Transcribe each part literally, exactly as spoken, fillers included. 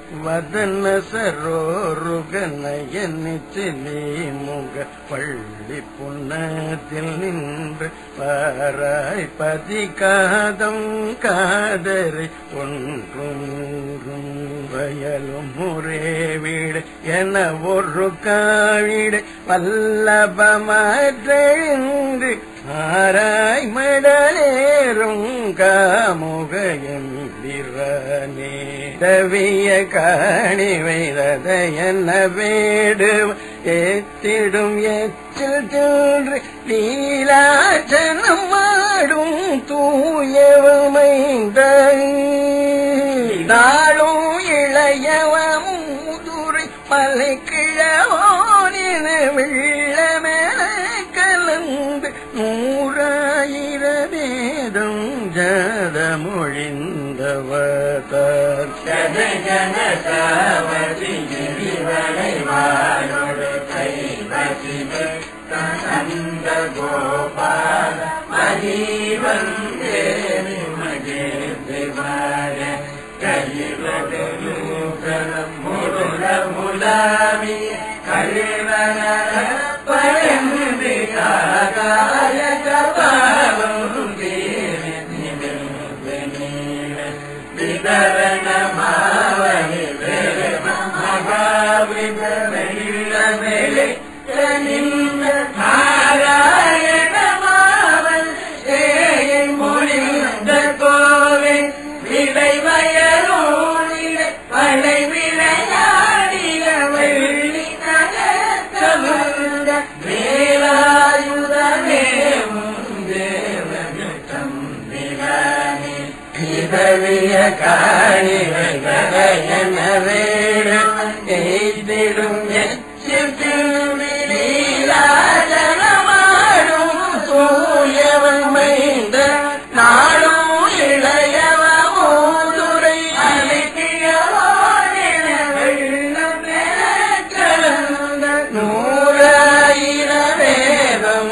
வதன சரோருகனயனிச்சிலே முக பள்ளி புன்னத்தில் நின்று பாராய் பதிகாதம் காதரை ஒன்றும் வயலும் முறை வீடு என ஒரு காவிடு வல்லபமாற்றெழுந்து ஆராய் மடலேறும் காமுக எம்பிரானே தவிய காணி வைரத என்ன வேடு ஏத்திடும் எச்சில் தின்று லீலாச்சனம் ஆடும் தூயவமைந்த நாளும் இளையவம் முதுரை மலை கிழவோனின வெள்ளமேல கலந்து நூறாயிர வேதம் ஜதமொழிந்தவதார் ஜன ஜன சாவதி கிரிவரை வாழோடு கைவசிவே தந்த கோபால மதிவந்தே மகே தேவாய கலிவதலூகலம் முருள முலாமி கலிவன பரந்து காகாய கபாலம் தேவி விதரண மாவனி மகாவித மெல்ல மேலே நின்ற நாராயண மாவன் ஏன் மொழிந்த கோவை விடை வயலோடில படை விளையாடில வெள்ளி நகர்ந்த வேலாயுதமேவும் தேவனும் விழானே இதவிய காணிகள் கரையன வேடு எய்திடும் எச்சிலீலாஜனமாடும் தூயவன் மைந்த நாடும் இளையவ மூதுரை அழைக்கியவாடின வெள்ளம் கலந்த நூறாயிர வேதம்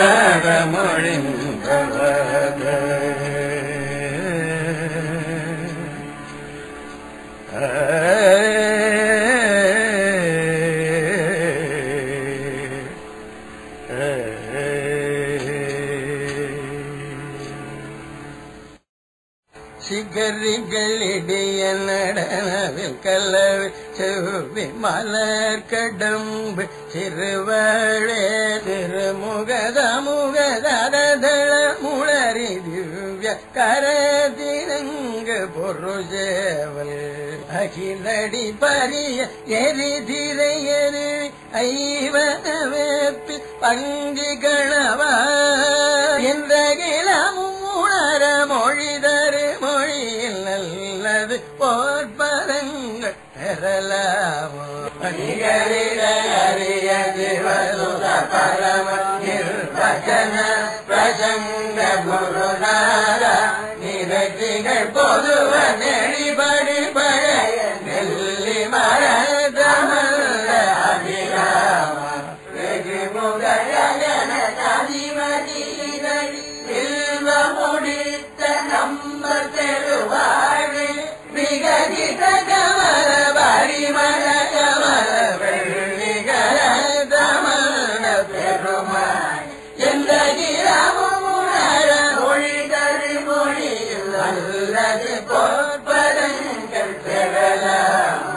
ஜதமொழிந்தவத சிகரிகளிடைய நடனவில் கலவி செவ்வி மலர் கடம்பு சிறுவழே திருமுகதமுகதள முளரி திவ்ய கரதிரங்கு பொருஜேவல் அகிலடி பரிய எரிதிரை எரி ஐவன வேப்பி பங்கிகளவா என்ற கிளமும் உணர மொழிதரு மொழியில் நல்லது போர்பரங்கள் பெறலாமோ அணிகளிட அறிய சிவசுத பரம நிர்வச்சன பிரசங்க குருநாத நிகழ்ச்சிகள் பொதுவ நெறிபடி பழைய நெல்லி மரதமல்ல அபிராம வெகு முகயன அதிமதி முடித்த நம்ம தெருவாழ் மிககித கமல பரிமள கமல வெள்ளிகர தமல பெருமாள் எந்த கிராமமுணர மொழிதரு மொழியில் அல்லது பொற்பதங்கள் பெறலாம்.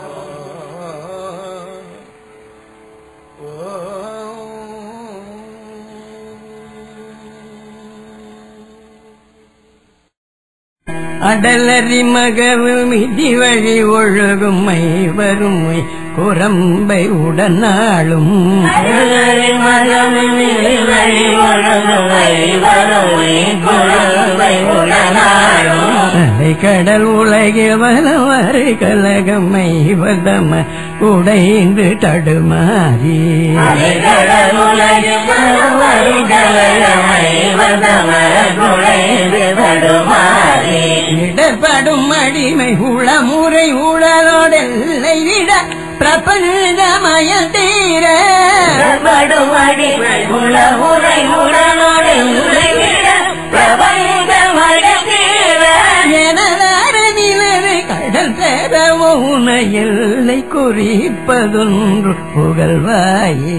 அடலரி மகவு மிதி வழி ஒழுகும் மை வறுமை குரம்பை உடனாளும் அடலரி மகவு மிதி வழி ஒழுகும் மை வறுமை குரம்பை உடனாளும் அலை கடல் உலகில் வலவரை கலகமை வதம உடைந்து தடுமாறி அலை கடல் உலகில் வலவரை கலகமை வதம உடைந்து தடுமாறி இடப்படும் அடிமை உளமுறை உடலோடெல்லை விட பிரபஞ்சமய தீர படும் அடிமை உளமுறை உடலோடெல்லை விட பிரபஞ்சமய தீர எனதார நிலவு கடல் உன எல்லை குறிப்பதொன்று புகழ்வாயே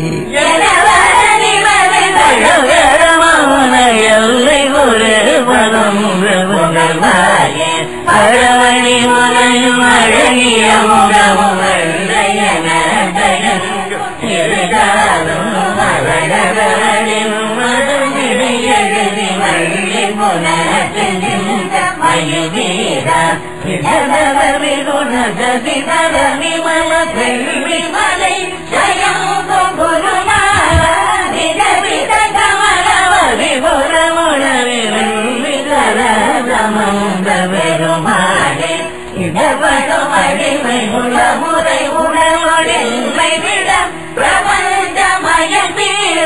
எல்லை குறிப்பதொன்று புகழ்வாயே பழவழி முறையும் அழகிய முகமும் அடிமை உள்ள முறை உணவுடை விட பிரபஞ்சமய தீர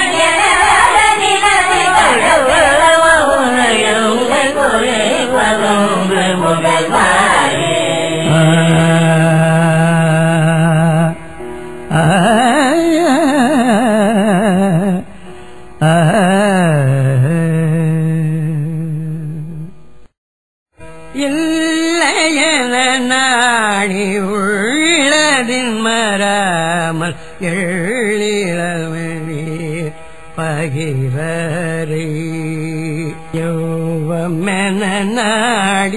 இல்லையென நாடி உள்ளதின் மறாமல் எழிலவனே பகிரரை யோவமென நாடி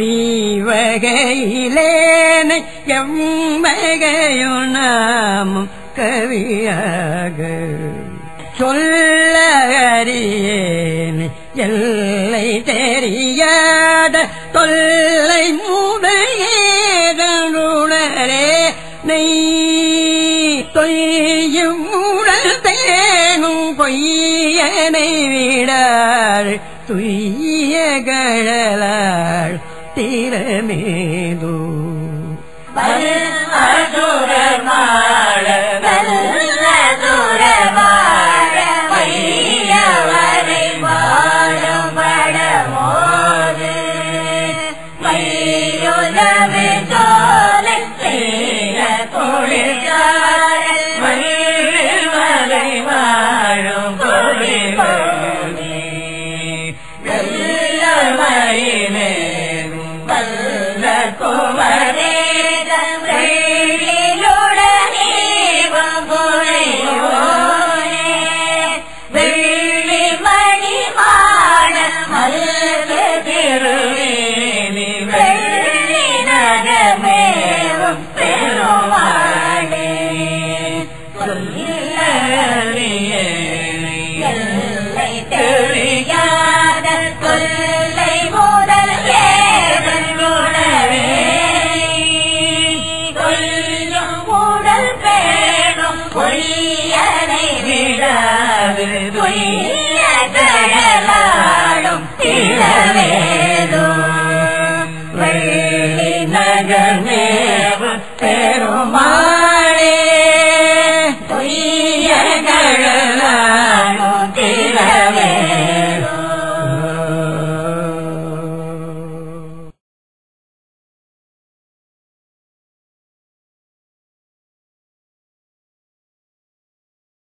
உய்வகையிலேனை எவ்வகையோ நாமும் கவியாக சொல்ல அறியேன் எல்லை தெரியாத தொல்லை மூதையேடே நெய் தொய்யும் உடல் தேனும் பொய்யனை விடாள் துய்ய கழலாள் திறமேதோ பெருமாளே